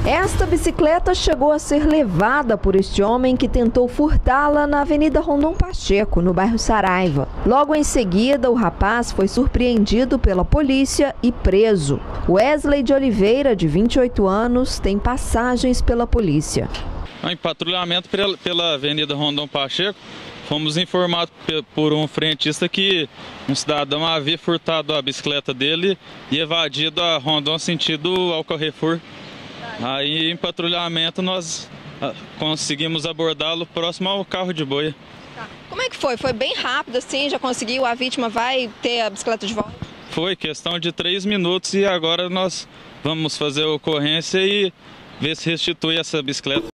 Esta bicicleta chegou a ser levada por este homem que tentou furtá-la na Avenida Rondon Pacheco, no bairro Saraiva. Logo em seguida, o rapaz foi surpreendido pela polícia e preso. Wesley de Oliveira, de 28 anos, tem passagens pela polícia. Em patrulhamento pela Avenida Rondon Pacheco, fomos informados por um frentista que um cidadão havia furtado a bicicleta dele e evadido a Rondon sentido ao Carrefour. Aí, em patrulhamento, nós conseguimos abordá-lo próximo ao carro de boia. Como é que foi? Foi bem rápido assim? Já conseguiu? A vítima vai ter a bicicleta de volta? Foi questão de 3 minutos e agora nós vamos fazer a ocorrência e ver se restitui essa bicicleta.